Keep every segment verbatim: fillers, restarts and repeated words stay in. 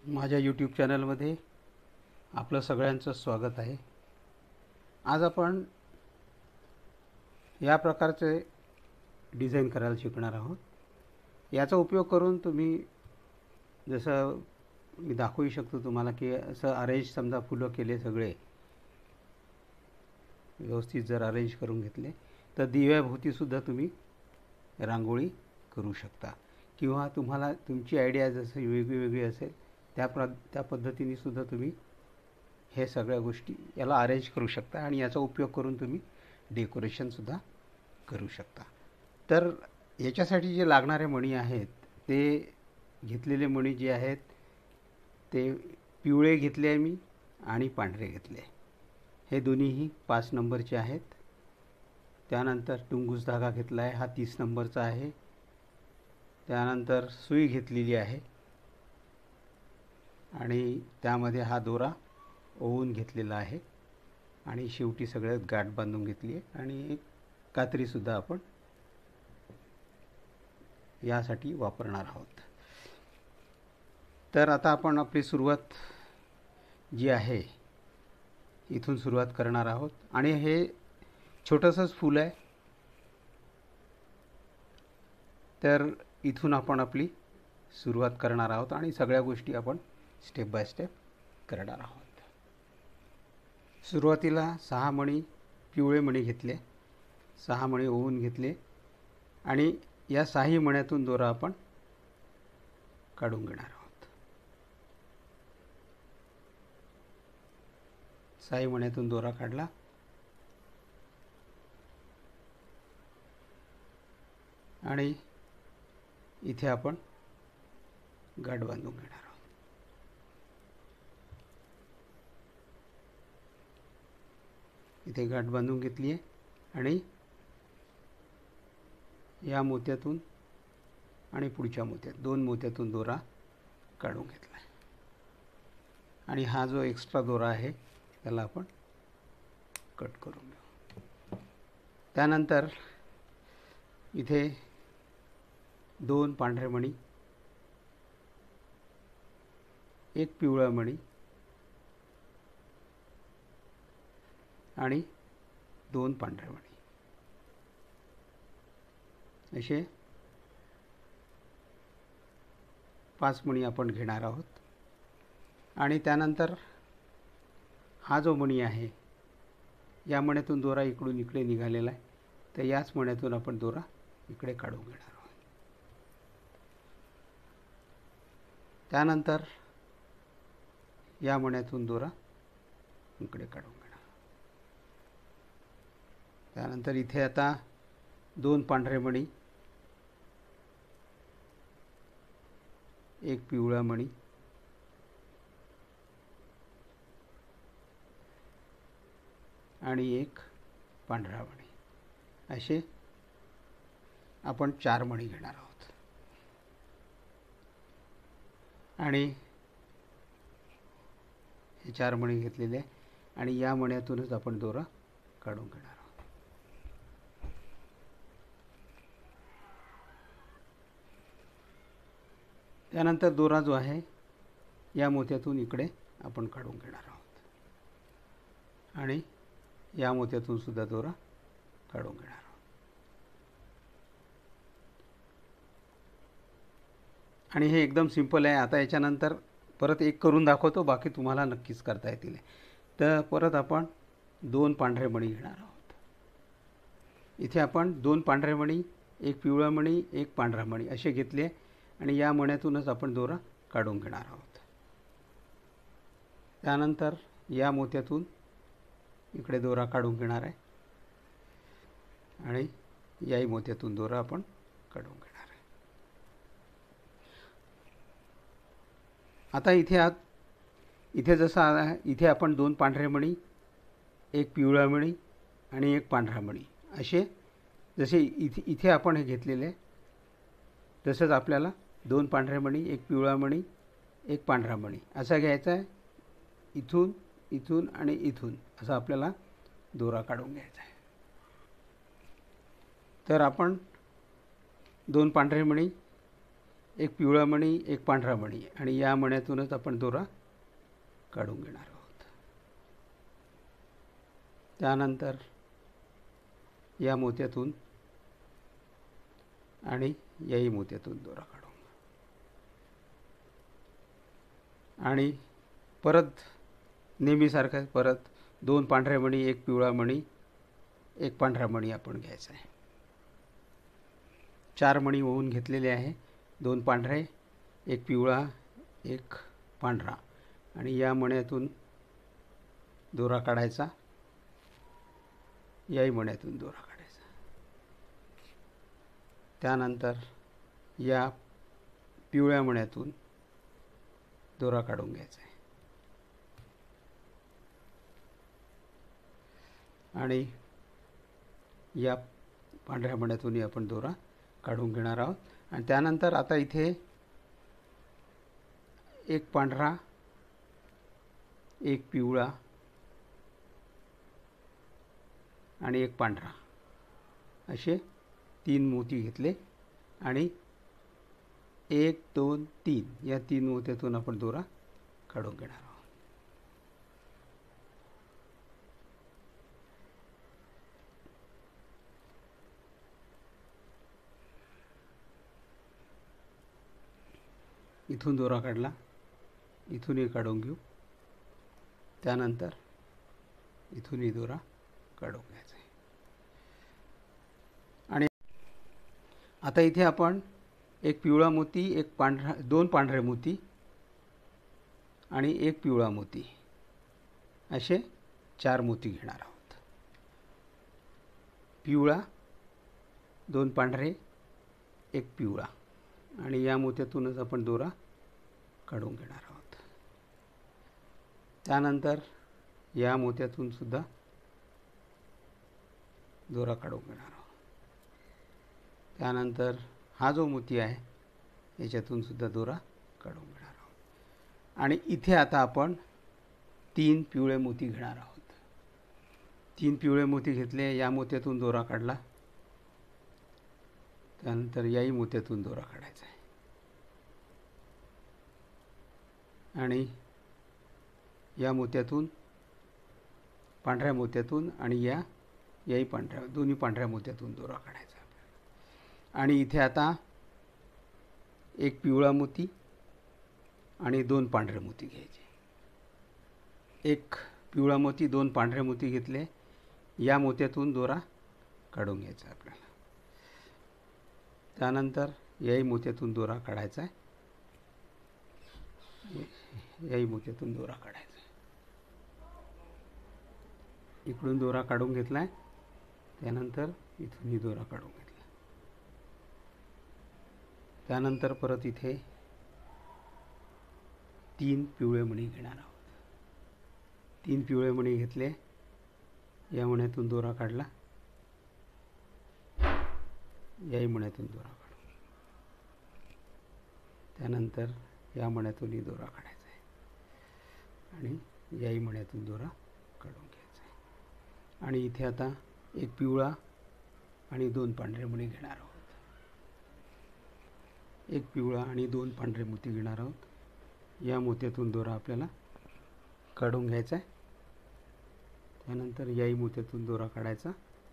माझ्या यूट्यूब चॅनलमध्ये आपलं सगळ्यांचं स्वागत आहे. आज आपण या प्रकारचे डिझाईन करायला शिकणार आहोत. याचा उपयोग करून तुम्ही जसं मी दाखवू शकतो तुम्हाला की असं अरेंज समजा फुलं केले सगळे व्यवस्थित जर अरेंज करून घेतले तर दिव्याभोवतीसुद्धा तुम्ही रांगोळी करू शकता किंवा तुम्हाला तुमची आयडिया जसं वेगळी वेगळी असेल त्या प्र त्या पद्धतीने सुद्धा तुम्ही हे सगळ्या गोष्टी याला अरेंज करू शकता आणि याचा उपयोग करून तुम्ही डेकोरेशनसुद्धा करू शकता. तर याच्यासाठी जे लागणारे मणी आहेत ते घेतलेले मणी जे आहेत ते पिवळे घेतले आहे मी आणि पांढरे घेतले. हे दोन्हीही पाच नंबरचे आहेत. त्यानंतर टुंगूस धागा घेतला आहे, हा तीस नंबरचा आहे. त्यानंतर सुई घेतलेली आहे आणि त्यामध्ये हा दोरा ओवून घेतलेला आहे आणि शेवटी सगळ्यात गाठ बांधून घेतली आहे आणि एक कात्रीसुद्धा आपण यासाठी वापरणार आहोत. तर आता आपण आपली सुरुवात जी आहे इथून सुरुवात करणार आहोत आणि हे छोटंसंच फूल आहे. तर इथून आपण आपली सुरुवात करणार आहोत आणि सगळ्या गोष्टी आपण स्टेप बाय स्टेप करणार आहोत. सुरुवातीला सहा मणी पिवळे मणी घेतले, सहा मणी ओवून घेतले आणि या सहाही मण्यातून दोरा आपण काढून घेणार आहोत. सहाही मण्यातून दोरा काढला आणि इथे आपण गाठ बांधून घेणार आहोत. इथे गाठ बांधून घेतली आहे आणि या मोत्यातून आणि पुढच्या मोत्यात दोन मोत्यातून दोरा काढून घेतला आहे आणि हा जो एक्स्ट्रा दोरा आहे त्याला आपण कट करून घेऊ. त्यानंतर इथे दोन पांढरे मणी, एक पिवळा मणी आणि दोन पांढरे मणी असे पाच मणी आपण घेणार आहोत. आणि त्यानंतर हा जो मणी आहे या मण्यातून दोरा इकडून इकडे निघालेला आहे तर याच मण्यातून आपण दोरा इकडे काढून घेणार आहोत. त्यानंतर या मण्यातून दोरा इकडे काढून घेणार. त्यानंतर इथे आता दोन पांढरे मणी, एक पिवळा मणी आणि एक पांढरा मणी असे आपण चार मणी घेणार आहोत आणि हे चार मणी घेतलेले आणि या मण्यातूनच आपण दोरा काढून घेणार आहोत. त्यानंतर दोरा जो आहे या मोत्यातून इकडे आपण काढून घेणार आहोत आणि या मोत्यातून सुद्धा दोरा काढून घेणार आहोत. आणि हे एकदम सिंपल आहे. आता याच्यानंतर परत एक करून दाखवतो, बाकी तुम्हाला नक्कीच करता येतील. तर परत आपण दोन पांढरे मणी घेणार आहोत. इथे आपण दोन पांढरे मणी, एक पिवळा मणी, एक पांढरा मणी असे घेतले आणि या मण्यातूनच आपण दोरा काढून घेणार आहोत. त्यानंतर या मोत्यातून इकडे दोरा काढून घेणार आहे आणि याही मोत्यातून दोरा आपण काढून घेणार आहे. आता इथे आत इथे जसं इथे आपण दोन पांढरे मणी, एक पिवळा मणी आणि एक पांढरा मणी असे जसे इथे इथे आपण हे घेतलेले तसंच आपल्याला दोन पांढरे मणी, एक पिवळा मणी, एक पांढरा मणी असा घ्यायचा आहे. इथून इथून आणि इथून असा आपल्याला दोरा काढून घ्यायचा आहे. तर आपण दोन पांढरे मणी एक पिवळा मणी, एक पांढरा मणी, आणि या मण्यातूनच आपण दोरा काढून घेणार आहोत. त्यानंतर या मोत्यातून आणि याही मोत्यातून दोरा काढू आणि परत नेहमीसारखं परत दोन पांढरे मणी, एक पिवळा मणी, एक पांढरा मणी आपण घ्यायचा आहे. चार मणी होऊन घेतलेले आहे. दोन पांढरे, एक पिवळा, एक पांढरा, आणि या मण्यातून दोरा काढायचा, याही मण्यातून दोरा काढायचा. त्यानंतर या पिवळ्या मण्यातून दोरा काढून घ्यायचा आहे आणि या पांढऱ्या मण्यातूनही आपण दोरा काढून घेणार आहोत. आणि त्यानंतर आता इथे एक पांढरा, एक पिवळा आणि एक पांढरा असे तीन मोती घेतले आणि एक, दोन, तीन या तीन मोत्यातून आपण दोरा काढून घेणार आहोत. इथून दोरा काढला, इथूनही काढून घेऊ. त्यानंतर इथूनही दोरा काढून घ्यायचा आहे. आणि आता इथे आपण एक पिवळा मोती, एक पांढरा, दोन पांढरे मोती आणि एक पिवळा मोती असे चार मोती घेणार आहोत. पिवळा, दोन पांढरे, एक पिवळा, आणि या मोत्यातूनच आपण दोरा काढून घेणार आहोत. त्यानंतर या मोत्यातून सुद्धा दोरा काढून घेणार आहोत. त्यानंतर हा जो मोती आहे याच्यातून सुद्धा दोरा काढून घेणार आहोत. आणि इथे आता आपण तीन पिवळे मोती घेणार आहोत. तीन पिवळे मोती घेतले, या मोत्यातून दोरा काढला, त्यानंतर याही मोत्यातून दोरा काढायचा आहे आणि या मोत्यातून, पांढऱ्या मोत्यातून आणि या याही पांढऱ्या, दोन्ही पांढऱ्या मोत्यातून दोरा काढायचा. आणि इथे आता एक पिवळा मोती आणि दोन पांढरे मोती घ्यायचे. एक पिवळा मोती, दोन पांढरे मोती घेतले, या मोत्यातून दोरा काढून घ्यायचा आपल्याला. त्यानंतर याही मोत्यातून दोरा काढायचा आहे, याही मोत्यातून दोरा काढायचा आहे. इकडून दोरा काढून घेतला आहे, त्यानंतर इथूनही दोरा काढून घेतला. त्यानंतर परत इथे तीन पिवळे मणी घेणार आहोत. तीन पिवळे मणी घेतले, या मण्यातून दोरा काढला, याही मण्यातून दोरा काढू. त्यानंतर या मण्यातूनही दोरा काढायचा आहे आणि याही मण्यातून दोरा काढून घ्यायचा आहे. आणि इथे आता एक पिवळा आणि दोन पांढरे मणी घेणार आहोत. एक पिवळा आणि दोन पांढरे मोती घेणार आहोत. या मोत्यातून दोरा आपल्याला काढून घ्यायचा आहे. त्यानंतर याही मोत्यातून दोरा काढायचा,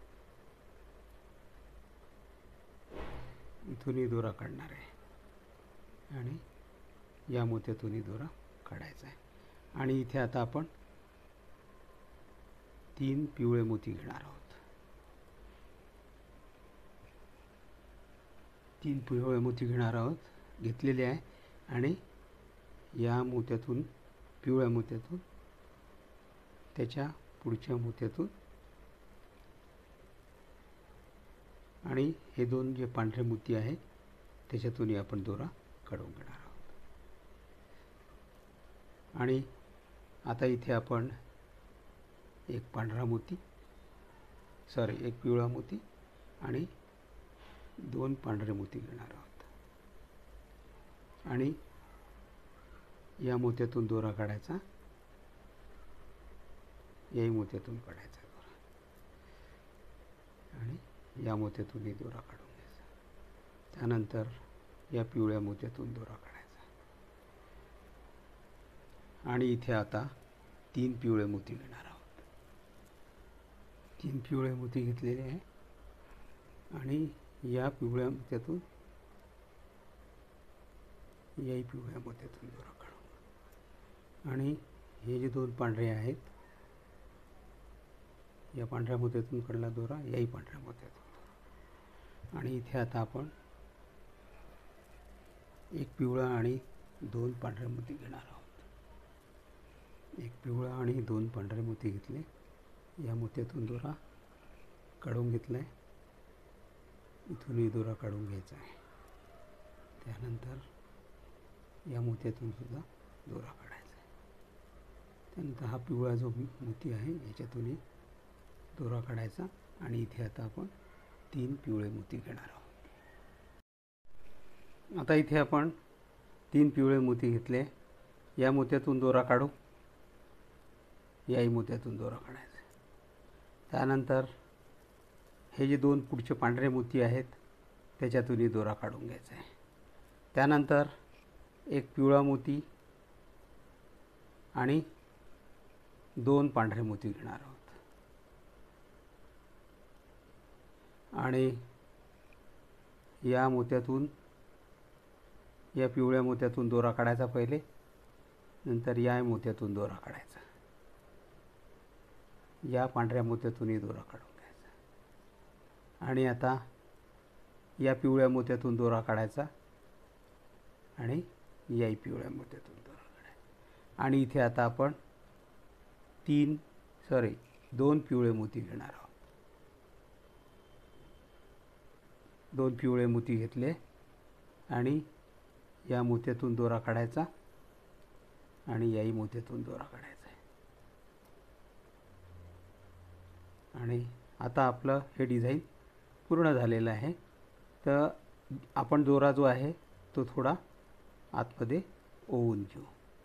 इथूनही दोरा काढणार आहे आणि या मोत्यातूनही दोरा काढायचा आहे. आणि इथे आता आपण तीन पिवळे मोती घेणार आहोत. तीन पिवळे मोती घेणार आहोत, घेतलेले आहे, आणि या मोत्यातून, पिवळ्या मोत्यातून, त्याच्या पुढच्या मोत्यातून आणि हे दोन जे पांढरे मोती आहे त्याच्यातूनही आपण दोरा काढून घेणार आहोत. आणि आता इथे आपण एक पांढरा मोती, सॉरी एक पिवळा मोती आणि दोन पांढरे मोती घेणार आहोत आणि या मोत्यातून दोरा काढायचा, याही मोत्यातून काढायचा दोरा आणि या मोत्यातूनही दोरा काढून घ्यायचा. त्यानंतर या पिवळ्या मोत्यातून दोरा काढायचा आणि इथे आता तीन पिवळे मोती घेणार आहोत. तीन पिवळे मोती घेतलेले आहे आणि या पिवळ्या मोत्यातून याही पिवळ्या मोत्यातून दोरा काढू आणि हे जे दोन पांढरे आहेत, या पांढऱ्या मोत्यातून काढला दोरा, याही पांढऱ्या मोत्यातून दोरा. आणि इथे आता आपण एक पिवळा आणि दोन पांढरे मोती घेणार आहोत. एक पिवळा आणि दोन पांढरे मोती घेतले, या मोत्यातून दोरा काढून घेतला आहे, इथूनही दोरा काढून घ्यायचा आहे. त्यानंतर या मोत्यातून सुद्धा दोरा काढायचा आहे. त्यानंतर हा पिवळा जो मोती आहे याच्यातूनही दोरा काढायचा आणि इथे आता आपण तीन पिवळे मोती घेणार आहोत. आता इथे आपण तीन पिवळे मोती घेतले, या मोत्यातून दोरा काढू, याही मोत्यातून दोरा काढायचा. त्यानंतर हे जे दोन पुढचे पांढरे मोती आहेत त्याच्यातूनही दोरा काढून घ्यायचा आहे. त्यानंतर एक पिवळा मोती आणि दोन पांढरे मोती घेणार आहोत आणि या मोत्यातून, या पिवळ्या मोत्यातून दोरा काढायचा पहिले, नंतर या मोत्यातून दोरा काढायचा, या पांढऱ्या मोत्यातूनही दोरा काढून घ्यायचा आणि आता या पिवळ्या मोत्यातून दोरा काढायचा आणि याही पिवळ्या मोत्यातून दोरा काढायचा. आणि इथे आता आपण तीन सॉरी दोन पिवळे मोती घेणार आहोत. दोन पिवळे मोती घेतले आणि या मोत्यातून दोरा काढायचा आणि याही मोत्यातून दोरा काढायचा आहे. आणि आता आपलं हे डिझाईन पूर्ण झालेलं आहे. तर आपण दोरा जो आहे तो थोडा आतमध्ये ओवून घेऊ.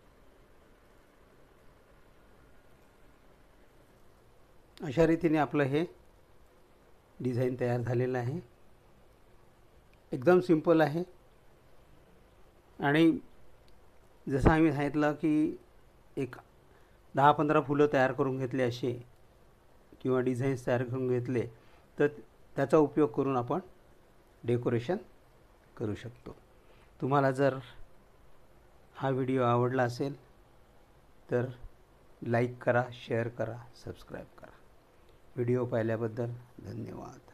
अशा रीतीने आपलं हे डिझाईन तयार झालेलं आहे. एकदम सिंपल आहे आणि जसं आम्ही सांगितलं की एक दहा पंधरा फुलं तयार करून घेतले असे किंवा डिझाईन्स तयार करून घेतले तर त्याचा उपयोग करून आपण डेकोरेशन करू शकतो. तुम्हाला जर हा व्हिडिओ आवडला असेल तर लाईक करा, शेअर करा, सबस्क्राईब करा. व्हिडिओ पाहिल्याबद्दल धन्यवाद.